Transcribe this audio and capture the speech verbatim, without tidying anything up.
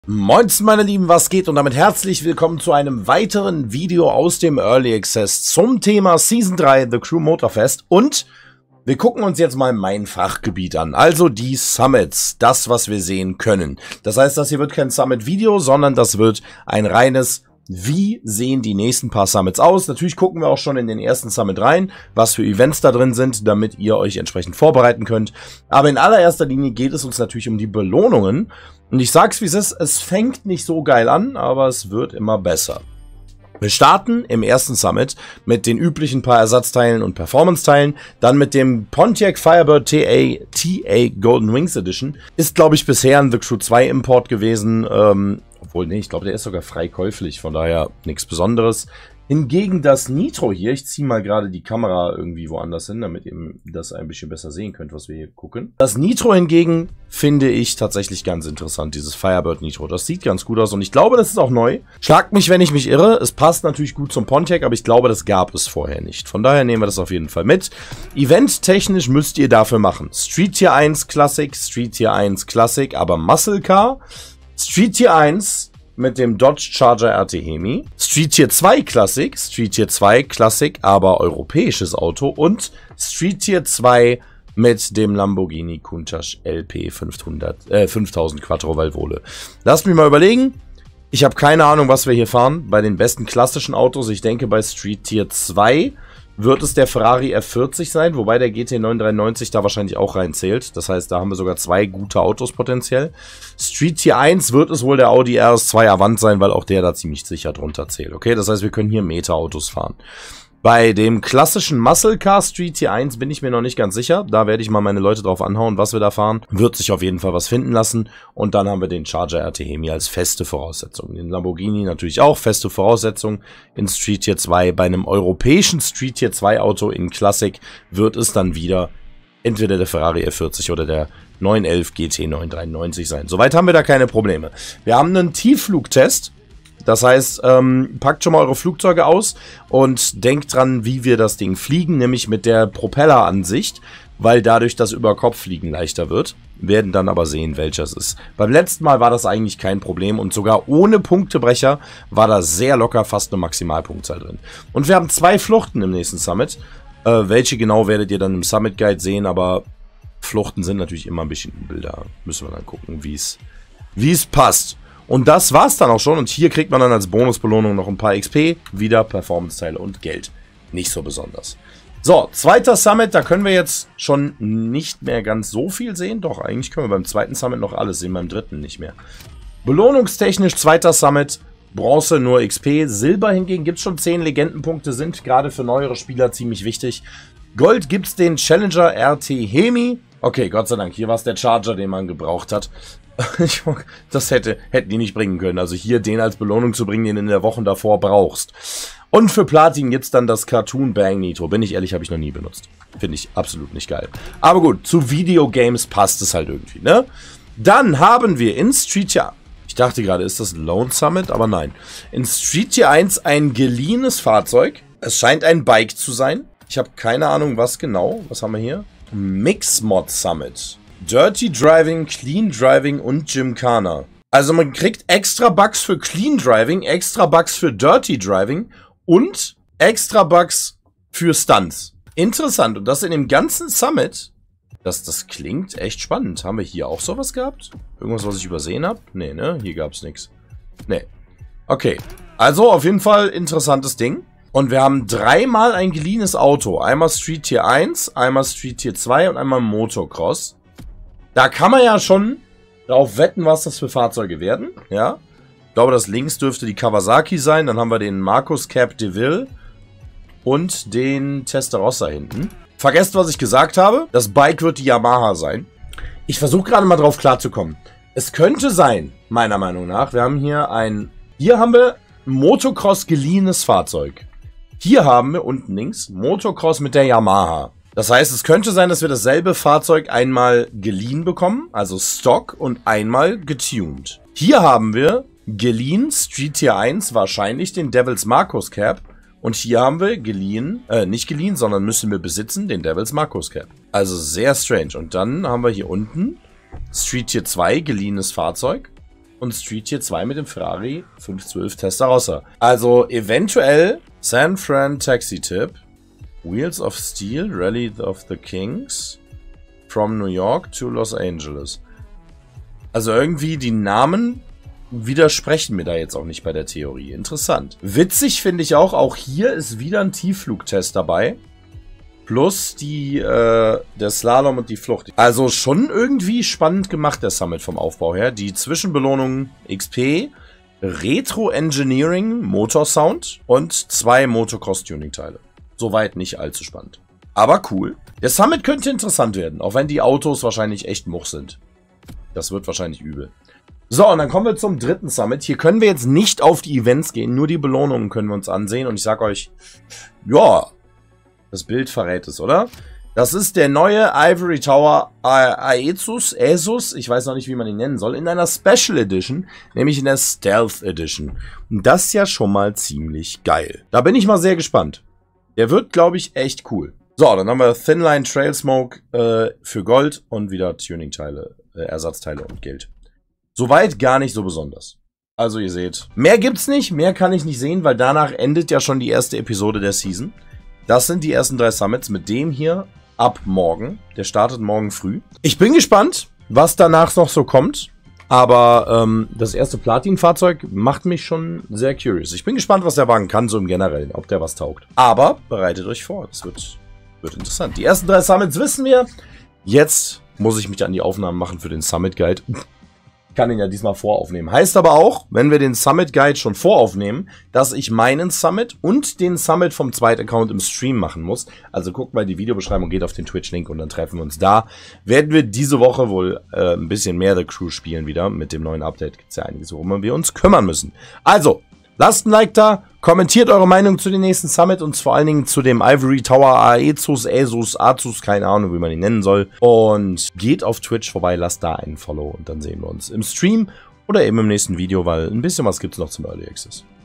Moinsen meine Lieben, was geht? Und damit herzlich willkommen zu einem weiteren Video aus dem Early Access zum Thema Season drei The Crew Motorfest. Und wir gucken uns jetzt mal mein Fachgebiet an, also die Summits, das was wir sehen können. Das heißt, das hier wird kein Summit-Video, sondern das wird ein reines wie sehen die nächsten paar Summits aus. Natürlich gucken wir auch schon in den ersten Summit rein, was für Events da drin sind, damit ihr euch entsprechend vorbereiten könnt. Aber in allererster Linie geht es uns natürlich um die Belohnungen. Und ich sag's wie es ist, es fängt nicht so geil an, aber es wird immer besser. Wir starten im ersten Summit mit den üblichen paar Ersatzteilen und Performance-Teilen, dann mit dem Pontiac Firebird T A T A Golden Wings Edition. Ist, glaube ich, bisher ein The Crew zwei Import gewesen, ähm, obwohl, nee, ich glaube, der ist sogar frei käuflich, von daher nichts Besonderes. Hingegen das Nitro hier, ich ziehe mal gerade die Kamera irgendwie woanders hin, damit ihr das ein bisschen besser sehen könnt, was wir hier gucken. Das Nitro hingegen finde ich tatsächlich ganz interessant, dieses Firebird Nitro. Das sieht ganz gut aus und ich glaube, das ist auch neu. Schlagt mich, wenn ich mich irre. Es passt natürlich gut zum Pontiac, aber ich glaube, das gab es vorher nicht. Von daher nehmen wir das auf jeden Fall mit. Event-technisch müsst ihr dafür machen. Street Tier eins Classic, Street Tier eins Classic, aber Muscle Car. Street Tier eins mit dem Dodge Charger R T Hemi, Street Tier zwei Classic, Street Tier zwei Classic, aber europäisches Auto und Street Tier zwei mit dem Lamborghini Countach L P fünfhundert, äh, fünftausend Quattro Valvole. Lasst mich mal überlegen. Ich habe keine Ahnung, was wir hier fahren. Bei den besten klassischen Autos, ich denke bei Street Tier zwei wird es der Ferrari F vierzig sein, wobei der G T neun dreiundneunzig da wahrscheinlich auch reinzählt. Das heißt, da haben wir sogar zwei gute Autos potenziell. Street Tier eins wird es wohl der Audi R S zwei Avant sein, weil auch der da ziemlich sicher drunter zählt. Okay, das heißt, wir können hier Meta-Autos fahren. Bei dem klassischen Muscle Car Street Tier eins bin ich mir noch nicht ganz sicher. Da werde ich mal meine Leute drauf anhauen, was wir da fahren. Wird sich auf jeden Fall was finden lassen. Und dann haben wir den Charger R T Hemi als feste Voraussetzung. Den Lamborghini natürlich auch feste Voraussetzung in Street Tier zwei. Bei einem europäischen Street Tier zwei Auto in Classic wird es dann wieder entweder der Ferrari F vierzig oder der neun elf G T neun dreiundneunzig sein. Soweit haben wir da keine Probleme. Wir haben einen Tiefflugtest. Das heißt, ähm, packt schon mal eure Flugzeuge aus und denkt dran, wie wir das Ding fliegen, nämlich mit der Propelleransicht, weil dadurch das Überkopffliegen leichter wird. Wir werden dann aber sehen, welches ist. Beim letzten Mal war das eigentlich kein Problem und sogar ohne Punktebrecher war da sehr locker fast eine Maximalpunktzahl drin. Und wir haben zwei Fluchten im nächsten Summit. Äh, welche genau werdet ihr dann im Summit Guide sehen, aber Fluchten sind natürlich immer ein bisschen übel. Da müssen wir dann gucken, wie es wie es passt. Und das war's dann auch schon. Und hier kriegt man dann als Bonusbelohnung noch ein paar X P, wieder Performance-Teile und Geld. Nicht so besonders. So, zweiter Summit, da können wir jetzt schon nicht mehr ganz so viel sehen. Doch, eigentlich können wir beim zweiten Summit noch alles sehen, beim dritten nicht mehr. Belohnungstechnisch zweiter Summit, Bronze nur X P. Silber hingegen gibt es schon zehn Legendenpunkte, sind gerade für neuere Spieler ziemlich wichtig. Gold gibt es den Challenger R T Hemi. Okay, Gott sei Dank, hier war es der Charger, den man gebraucht hat. Das hätte, hätten die nicht bringen können. Also hier den als Belohnung zu bringen, den du in der Woche davor brauchst. Und für Platin gibt es dann das Cartoon Bang Nitro. Bin ich ehrlich, habe ich noch nie benutzt. Finde ich absolut nicht geil. Aber gut, zu Videogames passt es halt irgendwie, ne? Dann haben wir in Street Tier... Ich dachte gerade, ist das Lone Summit? Aber nein. In Street Tier eins ein geliehenes Fahrzeug. Es scheint ein Bike zu sein. Ich habe keine Ahnung, was genau. Was haben wir hier? Mix Mod Summit. Dirty Driving, Clean Driving und Gymkhana. Also man kriegt extra Bugs für Clean Driving, extra Bugs für Dirty Driving und extra Bugs für Stunts. Interessant. Und das in dem ganzen Summit. Das, das klingt echt spannend. Haben wir hier auch sowas gehabt? Irgendwas, was ich übersehen habe? Nee, ne? Hier gab es nichts. Nee. Okay. Also auf jeden Fall interessantes Ding. Und wir haben dreimal ein geliehenes Auto. Einmal Street Tier eins, einmal Street Tier zwei und einmal Motocross. Da kann man ja schon darauf wetten, was das für Fahrzeuge werden. Ja. Ich glaube, das links dürfte die Kawasaki sein. Dann haben wir den Marcus Cap DeVille und den Testarossa hinten. Vergesst, was ich gesagt habe. Das Bike wird die Yamaha sein. Ich versuche gerade mal drauf klarzukommen. Es könnte sein, meiner Meinung nach, wir haben hier ein... Hier haben wir Motocross geliehenes Fahrzeug. Hier haben wir unten links Motocross mit der Yamaha. Das heißt, es könnte sein, dass wir dasselbe Fahrzeug einmal geliehen bekommen, also Stock, und einmal getuned. Hier haben wir geliehen Street Tier eins, wahrscheinlich den Devil's Marcus Cap. Und hier haben wir geliehen, äh, nicht geliehen, sondern müssen wir besitzen, den Devil's Marcus Cap. Also sehr strange. Und dann haben wir hier unten Street Tier zwei, geliehenes Fahrzeug. und Street Tier zwei mit dem Ferrari fünf zwölf Testarossa. Also eventuell San Fran Taxi Tip, Wheels of Steel, Rally of the Kings, From New York to Los Angeles. Also irgendwie die Namen widersprechen mir da jetzt auch nicht bei der Theorie. Interessant. Witzig finde ich auch, auch hier ist wieder ein Tiefflugtest dabei. Plus die, äh, der Slalom und die Flucht. Also schon irgendwie spannend gemacht, der Summit vom Aufbau her. Die Zwischenbelohnungen X P, Retro Engineering, Motorsound und zwei Motocross-Tuning-Teile. Soweit nicht allzu spannend. Aber cool. Der Summit könnte interessant werden, auch wenn die Autos wahrscheinlich echt Much sind. Das wird wahrscheinlich übel. So, und dann kommen wir zum dritten Summit. Hier können wir jetzt nicht auf die Events gehen, nur die Belohnungen können wir uns ansehen. Und ich sag euch, ja, das Bild verrät es, oder? Das ist der neue Ivory Tower Aesus, Aesus, ich weiß noch nicht, wie man ihn nennen soll, in einer Special Edition, nämlich in der Stealth Edition. Und das ist ja schon mal ziemlich geil. Da bin ich mal sehr gespannt. Der wird, glaube ich, echt cool. So, dann haben wir Thinline Trail Smoke äh, für Gold und wieder Tuning-Teile, äh, Ersatzteile und Geld. Soweit gar nicht so besonders. Also ihr seht, mehr gibt's nicht, mehr kann ich nicht sehen, weil danach endet ja schon die erste Episode der Season. Das sind die ersten drei Summits mit dem hier ab morgen. Der startet morgen früh. Ich bin gespannt, was danach noch so kommt. Aber ähm, das erste Platin-Fahrzeug macht mich schon sehr curious. Ich bin gespannt, was der Wagen kann, so im Generellen, ob der was taugt. Aber bereitet euch vor, das wird, wird interessant. Die ersten drei Summits wissen wir. Jetzt muss ich mich an die Aufnahmen machen für den Summit Guide. Ich kann ihn ja diesmal voraufnehmen. Heißt aber auch, wenn wir den Summit Guide schon voraufnehmen, dass ich meinen Summit und den Summit vom zweiten Account im Stream machen muss. Also guckt mal die Videobeschreibung, geht auf den Twitch-Link und dann treffen wir uns da. Werden wir diese Woche wohl äh, ein bisschen mehr The Crew spielen wieder. Mit dem neuen Update gibt es ja einiges, worum wir uns kümmern müssen. Also, lasst ein Like da, kommentiert eure Meinung zu den nächsten Summit und vor allen Dingen zu dem Ivory Tower Aesus, Aesus, Azus, keine Ahnung, wie man ihn nennen soll. Und geht auf Twitch vorbei, lasst da einen Follow und dann sehen wir uns im Stream oder eben im nächsten Video, weil ein bisschen was gibt es noch zum Early Access.